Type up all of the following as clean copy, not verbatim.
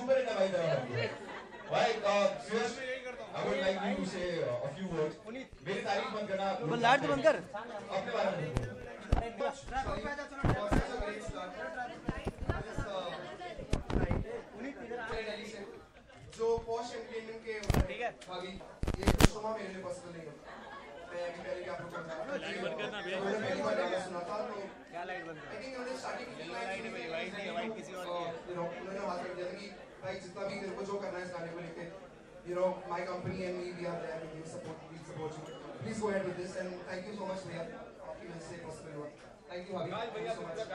Super hit है भाई तेरा भाई सुयश I would like you to say a few words. मेरी तारीफ मत करना. वो लाइट तो बंद कर. अपने बारे में बोलो. जो पॉश एंटरटेनमेंट के भागी ये खुशनुमा मेरे लिए पॉसिबल नहीं होता. मैं अभी पहले भी आप लोग करता हूँ. मैंने पहली बार गाना सुना था तो क्या लाइट बंद कर. I think हमने स्टार्टिंग की लाइट किसी और की है. उन्होंने हाथ रख दिया था कि भाई जितना भी तेरे को जो करना है इस गाने को लेके. You know, my company and me, we are there to give support. We support you. Please go ahead with this and thank you so much, भैया. आपकी वजह से possible हुआ. Thank you, Bhabhi. Thank you so much.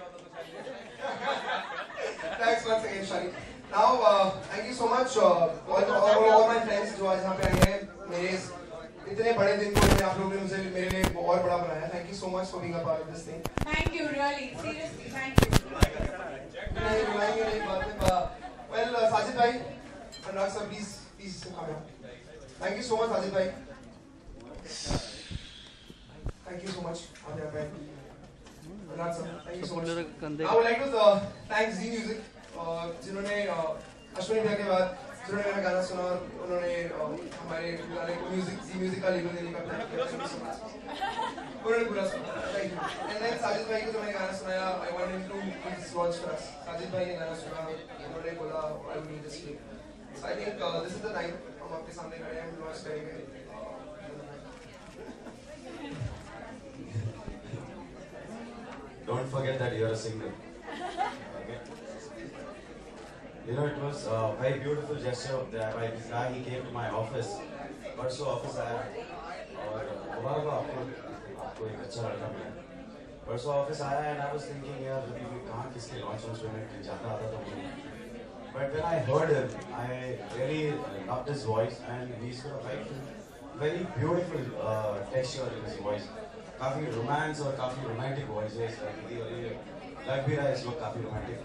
Thanks once again, Shari. Now, thank you so much, all my friends जो आज यहाँ पे आए हैं. मेरे इतने बड़े दिन को आप लोगों ने मुझे मेरे लिए और बड़ा बनाया. Thank you so much for being a part of this thing. Thank you, really, seriously, thank you. नहीं बुलाएंगे नहीं बात में. Well, Sajid भाई, अनुराग sir, please come here. Thank you so much, Sajid bhai. Thank you so much, Adya bhai. Anand sir, thank you so much. I would like to thank Z Music, जिन्होंने अश्विनी भैया के बाद जिन्होंने मेरा गाना सुना और उन्होंने हमारे गाने को Z Music का लेबल देने का प्लान किया. उन्होंने पूरा सुना. Thank you. And then Sajid bhai को जो मैंने गाना सुनाया, I want him to put this launch for us. Sajid bhai ने गाना सुना, उन्होंने बोला I will need this clip. So I think this is the time हम आपके सामने खड़े हैं लॉन्च करेंगे. Don't forget that you are a singer. Okay. You know, it was a very beautiful gesture by this guy. He came to my office. परसों office आया और दोबारा आपको एक अच्छा लड़का मिला. परसों ऑफिस आया and I was thinking यार अभी कहाँ किसके लॉन्च में जाता आता तो But when I heard him, I really loved his voice, and he's got a very beautiful texture in his voice. काफी romance और काफी romantic voice है इसका. लग भी रहा है इसको काफी romantic.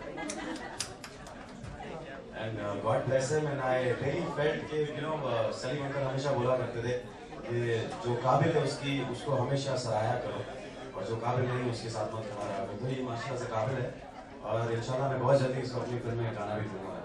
And God bless him, and I really felt कि सलीम अंकल हमेशा बोला करते थे कि जो काबिल है उसको हमेशा सराहा करो और जो काबिल नहीं उसके साथ मत खड़ा रहा. तो ये माशाल्लाह से काबिल है और इंशाल्लाह मैं बहुत जल्दी इसको अपनी फिल्म में गाना भी दूंगा.